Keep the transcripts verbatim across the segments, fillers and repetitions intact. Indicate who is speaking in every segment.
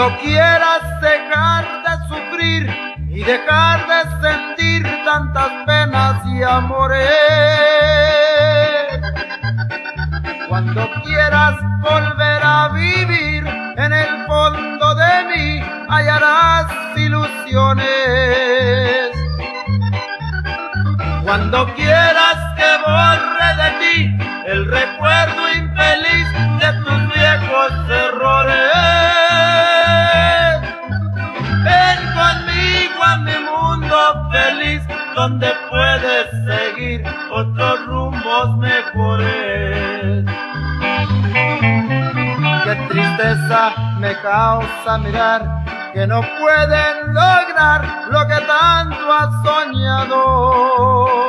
Speaker 1: Cuando quieras dejar de sufrir y dejar de sentir tantas penas y amores, cuando quieras volver a vivir, en el fondo de mí hallarás ilusiones. Cuando quieras que borre de ti el recuerdo infeliz de tus viejos errores, ven conmigo a mi mundo feliz, donde puedes seguir otros rumbos mejores. Qué tristeza me causa mirar que no pueden lograr lo que tanto has soñado,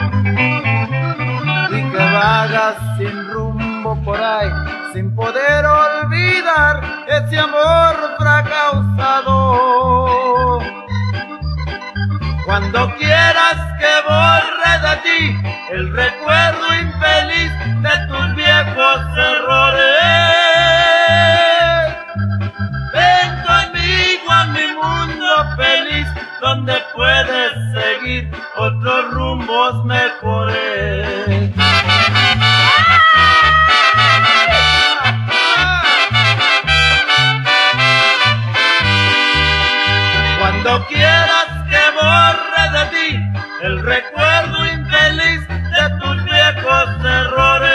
Speaker 1: y que vagas sin rumbo por ahí, sin poder olvidar ese amor fracausado. Cuando quieras que borre de ti el recuerdo infeliz de tus viejos errores, ven conmigo a mi mundo feliz, donde puedes seguir otros rumbos mejores. Cuando quieras que borre de ti el recuerdo infeliz de tus viejos errores,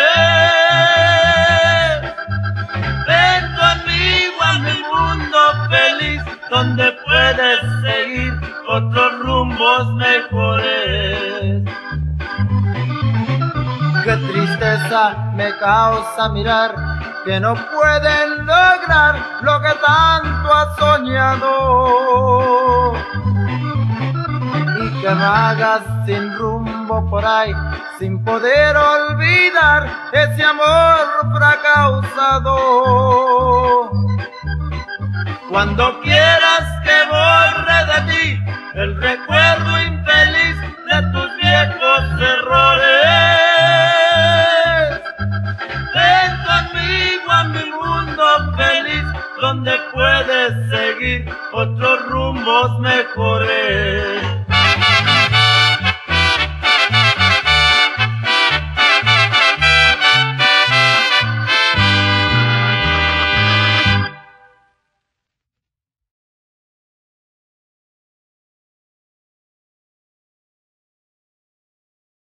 Speaker 1: ven conmigo a mi mundo feliz, donde puedes seguir otros rumbos mejores. Qué tristeza me causa mirar que no pueden lograr lo que tanto has soñado, y que vagas sin rumbo por ahí, sin poder olvidar ese amor fracausado. Cuando quieras que borre de ti el recuerdo